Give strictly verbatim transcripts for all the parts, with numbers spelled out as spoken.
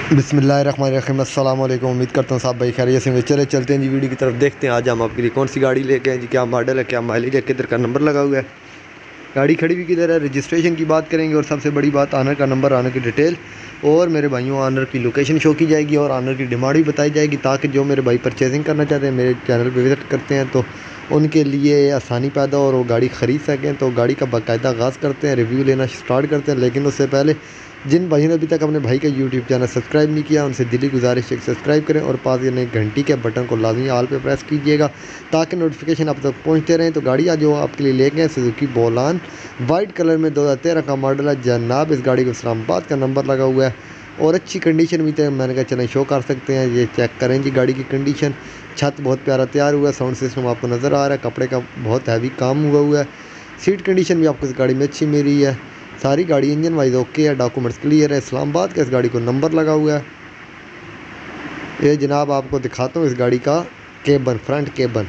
बिस्मिल्लाहिर्रहमानिर्रहीम। अस्सलाम वालेकुम। उम्मीद करता हूँ साहब भाई खैरियत से। चले चलते हैं जी वीडियो की तरफ, देखते हैं आज हम आपके लिए कौन सी गाड़ी लेके हैं जी, क्या मॉडल है, क्या माइलेज है, किधर का नंबर लगा हुआ है, गाड़ी खड़ी हुई किधर है, रजिस्ट्रेशन की बात करेंगे और सबसे बड़ी बात ऑनर का नंबर, ऑनर की डिटेल और मेरे भाइयों ऑनर की लोकेशन शो की जाएगी और ऑनर की डिमांड भी बताई जाएगी, ताकि जो मेरे भाई परचेजिंग करना चाहते हैं, मेरे चैनल पर विज़िट करते हैं तो उनके लिए आसानी पैदा और वो गाड़ी ख़रीद सकें। तो गाड़ी का बाकायदा आगाज़ करते हैं, रिव्यू लेना स्टार्ट करते हैं। लेकिन उससे पहले जिन भाइयों ने अभी तक अपने भाई का यूट्यूब चैनल सब्सक्राइब नहीं किया, उनसे दिली गुजारिश है कि सब्सक्राइब करें और पास करने घंटी के बटन को लाजमी आल पे प्रेस कीजिएगा, ताकि नोटिफिकेशन आप तक पहुंचते रहें। तो गाड़ी आज जो आपके लिए लेके हैं सुजुकी बोलान, वाइट कलर में दो हज़ार तेरह का मॉडल है जनाब। इस गाड़ी को इस्लामाबाद का नंबर लगा हुआ है और अच्छी कंडीशन में तो मैंने कहा चलें शो कर सकते हैं। ये चेक करें जी गाड़ी की कंडीशन। छत बहुत प्यारा तैयार हुआ है, साउंड सिस्टम आपको नज़र आ रहा है, कपड़े का बहुत हैवी काम हुआ हुआ है। सीट कंडीशन भी आपको इस गाड़ी में अच्छी मिल रही है। सारी गाड़ी इंजन वाइज ओके है, डॉक्यूमेंट्स क्लियर है। इस्लामाबाद का इस गाड़ी को नंबर लगा हुआ है। ये जनाब आपको दिखाता हूँ इस गाड़ी का केबन, फ्रंट केबन।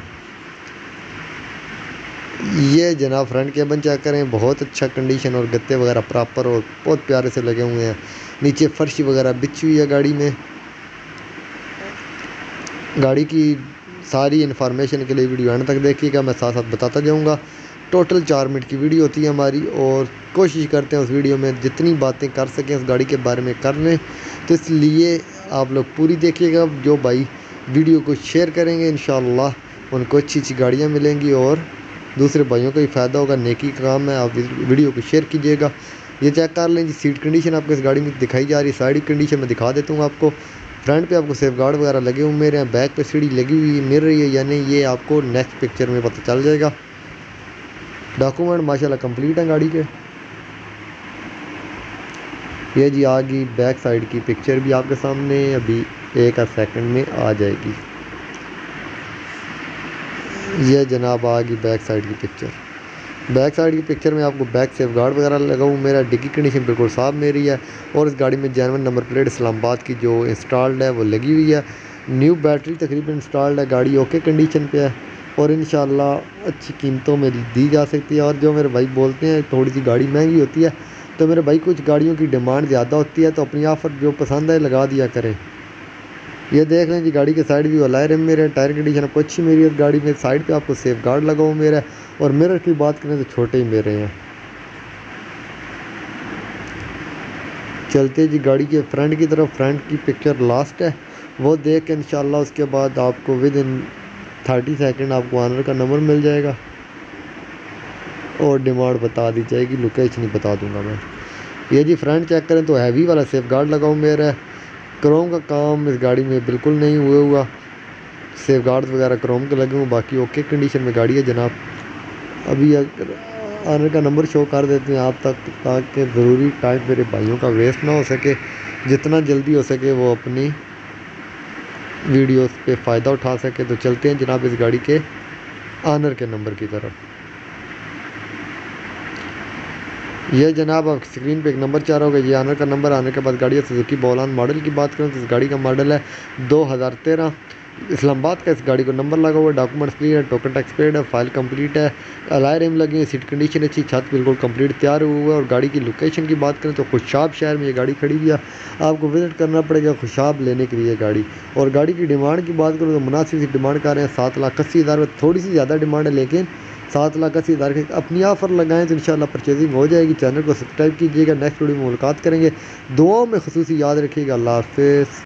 ये जनाब फ्रंट केबन चेक करें, बहुत अच्छा कंडीशन और गत्ते वगैरह प्रॉपर और बहुत प्यारे से लगे हुए हैं। नीचे फर्शी वगैरह बिछी हुई है गाड़ी में। गाड़ी की सारी इन्फॉर्मेशन के लिए वीडियो एंड तक देखिएगा, मैं साथ साथ बताता जाऊंगा। टोटल चार मिनट की वीडियो होती है हमारी और कोशिश करते हैं उस वीडियो में जितनी बातें कर सकें उस गाड़ी के बारे में कर लें। तो इसलिए आप लोग पूरी देखिएगा। जो भाई वीडियो को शेयर करेंगे इंशाअल्लाह उनको अच्छी अच्छी गाड़ियाँ मिलेंगी और दूसरे भाइयों को भी फ़ायदा होगा। नेकी का काम है, आप वीडियो को शेयर कीजिएगा। ये चेक कर लें जी, सीट कंडीशन आपको इस गाड़ी में दिखाई जा रही है। साइड कंडीशन में दिखा देता हूँ आपको। फ्रंट पे आपको सेफ गार्ड वगैरह लगे हुए मेरे हैं, बैक पे सीढ़ी लगी हुई मिल रही है या नहीं ये आपको नेक्स्ट पिक्चर में पता चल जाएगा। डॉक्यूमेंट माशाल्लाह कंप्लीट है गाड़ी के। ये जी आ गई बैक साइड की पिक्चर भी आपके सामने अभी एक आध सेकंड में आ जाएगी। ये जनाब आ गई बैक साइड की पिक्चर। बैक साइड की पिक्चर में आपको बैक सेफ गार्ड वगैरह लगा हुआ मेरा, डिग्गी कंडीशन बिल्कुल साफ मेरी है और इस गाड़ी में जेन्युइन नंबर प्लेट इस्लामाबाद की जो इंस्टॉल्ड है वो लगी हुई है। न्यू बैटरी तकरीबन इंस्टॉल्ड है, गाड़ी ओके कंडीशन पे है और इंशाल्लाह अच्छी कीमतों में दी जा सकती है। और जो मेरे भाई बोलते हैं थोड़ी सी गाड़ी महंगी होती है, तो मेरे भाई कुछ गाड़ियों की डिमांड ज़्यादा होती है तो अपनी ऑफ़र जो पसंद है लगा दिया करें। ये देख लें जी गाड़ी के साइड व्यू अलाय रिम मेरे, टायर कंडीशन आपको अच्छी मेरी है। गाड़ी में साइड पे आपको सेफ गार्ड लगा हुआ मेरा है और मिरर की बात करें तो छोटे ही मेरे हैं। चलते जी गाड़ी के फ्रंट की तरफ। फ्रंट की पिक्चर लास्ट है, वो देख के इंशाल्लाह उसके बाद आपको विद इन थर्टी सेकेंड आपको ऑनर का नंबर मिल जाएगा और डिमांड बता दी जाएगी, लोकेशन ही बता दूंगा मैं। ये जी फ्रंट चेक करें तो हैवी वाला सेफ गार्ड लगा हुआ मेरा है। क्रोम का काम इस गाड़ी में बिल्कुल नहीं हुआ हुआ, सेफ गार्ड वगैरह क्रोम के लगे हुए, बाकी ओके कंडीशन में गाड़ी है जनाब। अभी ऑनर का नंबर शो कर देते हैं आप तक, ताकि ज़रूरी टाइम मेरे भाइयों का वेस्ट ना हो सके, जितना जल्दी हो सके वो अपनी वीडियोस पे फ़ायदा उठा सके। तो चलते हैं जनाब इस गाड़ी के ऑनर के नंबर की तरफ। यह जनाब आप स्क्रीन पे एक नंबर चाह रहा होगा, ये ऑनर का नंबर। आने के बाद गाड़ी है सुजुकी बोलान। मॉडल की बात करें तो इस गाड़ी का मॉडल है दो हज़ार तेरह। इस्लामाबाद का इस गाड़ी को नंबर लगा हुआ है, डॉक्यूमेंट्स क्लियर है, टोकन टैक्स पेड है, फाइल कंप्लीट है, अलाय रिम लगी है, सीट कंडीशन अच्छी, छत बिल्कुल कंप्लीट तैयार हुआ है। और गाड़ी की लोकेशन की बात करें तो खुशाब शहर में ये गाड़ी खड़ी हुई है, आपको विज़िट करना पड़ेगा खुशाब लेने के लिए गाड़ी। और गाड़ी की डिमांड की बात करूँ तो मुनासिब सी डिमांड कर रहे हैं, सात लाख अस्सी हज़ार में थोड़ी सी ज़्यादा डिमांड है, लेकिन सात लाख अस्सी हज़ार के अपनी ऑफ़र लगाएं तो इंशाल्लाह परचेजिंग हो जाएगी। चैनल को सब्सक्राइब कीजिएगा, नेक्स्ट वीडियो में मुलाकात करेंगे। दुआओं में ख़ुसूसी याद रखिएगा। अल्लाह हाफ़िज़।